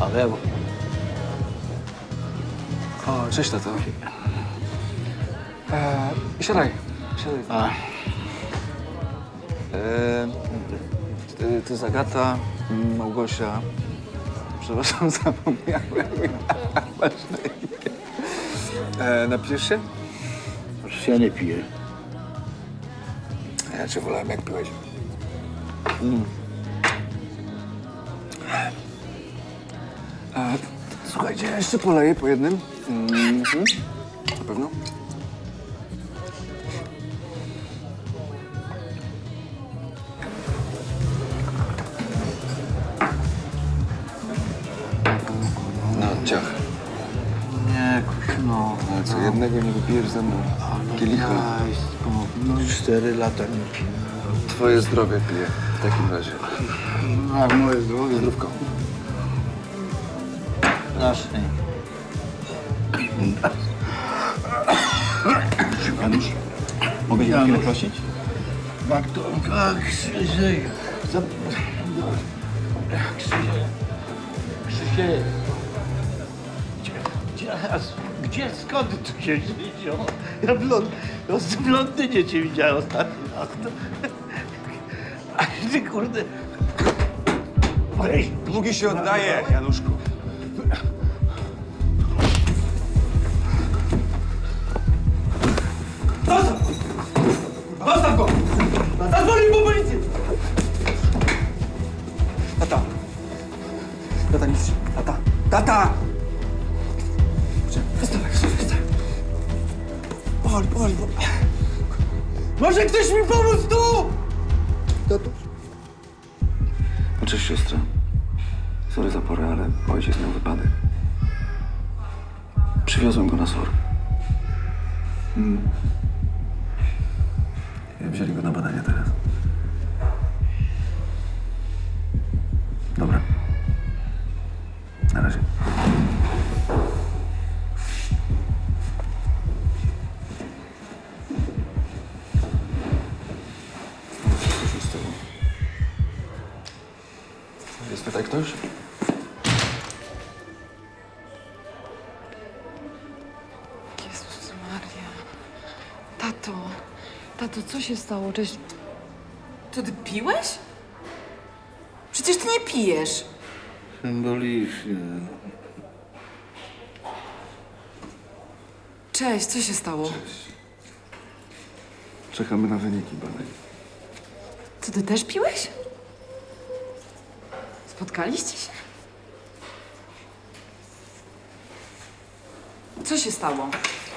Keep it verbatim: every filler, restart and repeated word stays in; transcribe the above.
Paweł. O, cześć, tato. Eee, siadaj, siadaj. A. Eee, ty, ty jest Agata, Małgosia. Przepraszam, zapomniałem. Masz na imię. Eee, napijesz się? Przecież ja nie piję. Ja cię wolałem, jak piłeś. Mm. Eee, słuchajcie, ja jeszcze poleję po jednym. Mm -hmm. Na pewno? No, ciach. Nie, no. Ale co, jednego nie wypijesz ze mną? Kielicha. Daj spokój. No cztery lata nie piję. Twoje zdrowie piję w takim razie. A moje zdrowie? Zdrówko. Proszę. Janusz, mogę cię na chwilę prosić? Jak to? Tak, Krzysiek. Krzysiek. Krzysiek. Gdzie, gdzie, gdzie, skąd tu się wziął? Ja blond, no z blondynie cię widziałem ostatni raz. No. A ty kurde... Ej, Długi się oddaje, Januszku. Zostaw! Zostaw go! Zadzwonił po policję! Tata. Tata, nic. Tata. Tata! Wstawaj, wstawaj, wstawaj. Powoli, powoli, powoli. Może ktoś mi pomóc tu! Tato. No cześć, siostra. Sorry za porę, ale ojciec miał wypadek. Przywiozłem go na SOR. Mm. Wzięli go na badania teraz. Dobra. Na razie. Co się stało? Jest tutaj ktoś? Jezus Maria. Tato, tato, co się stało? Cześć. To ty piłeś? Przecież ty nie pijesz. Symbolicznie. Cześć, co się stało? Czekamy na wyniki badań. Co, ty też piłeś? Spotkaliście się? Co się stało?